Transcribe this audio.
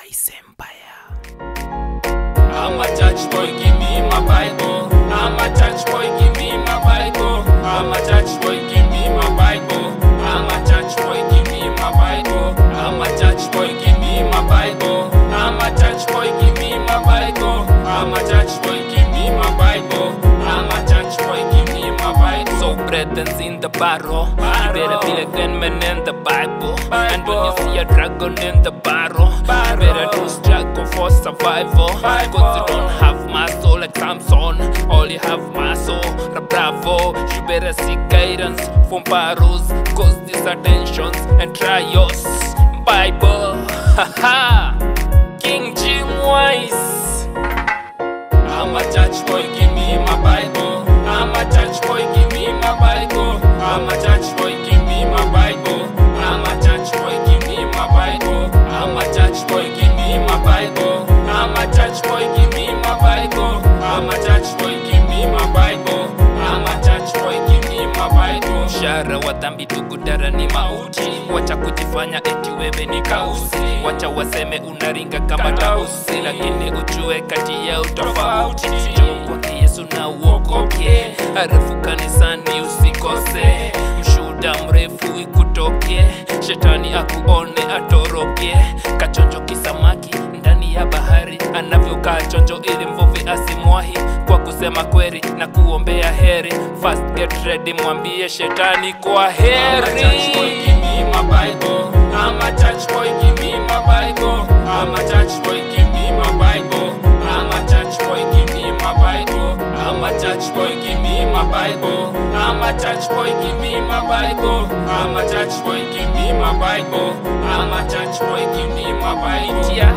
Jimwise Empire. I'm a church boy, give me my Bible. I'm a church boy, give me my Bible. I'm a church boy, give me my Bible. I'm a church boy, give me my Bible. I'm a church boy, give me my Bible. I'm a church boy, give me my Bible. I'm a church boy, give me my Bible. I'm a church boy, give me my Bible. So brethren in the barrel, you better be a gunman in the Bible. And when you see a dragon in the barrel, you better do struggle for survival. Cause you don't have muscle like Samson, all you have muscle, bravo. You better seek guidance from barrows, cause these are tensions and trials. Bible, haha, King Jimwise. I'm a church boy, give me my Bible. I'm a church boy, give me my Bible. I'm a church boy, give me my Bible. I'm a church boy, give me my Bible. I'm a church boy, give me my Bible. I'm a church boy, give me my Bible. I'm a church boy, give me my Bible. I'm a church boy, give me my Bible. Mshahara wa dhambi tukudara ni mauti. Wacha kujifanya eti wewe ni kausi. Wacha waseme unaringa kama tausi, lakini ujue kati ya utofauti. Njoo kwake Yesu na uokoke, halafu kanisani usikose. Mshuhuda mrefu ikutoke, shetani akuone atoroke. Kachonjo kisamaki ndani ya bahari, anavyokaa chonjo ili mvuvi asimwahi. Kwa kusema kweli na kuombea heri, fast get ready, mwambie shetani kwa heri. I'm a church boy, give me my Bible. I'm a church boy, give me my Bible. I'm a church boy, give me my Bible. I'm a church boy, give me my Bible. I'm a church boy, give me my Bible. I'm a church boy, give me my Bible. I'm a church boy, give me my Bible.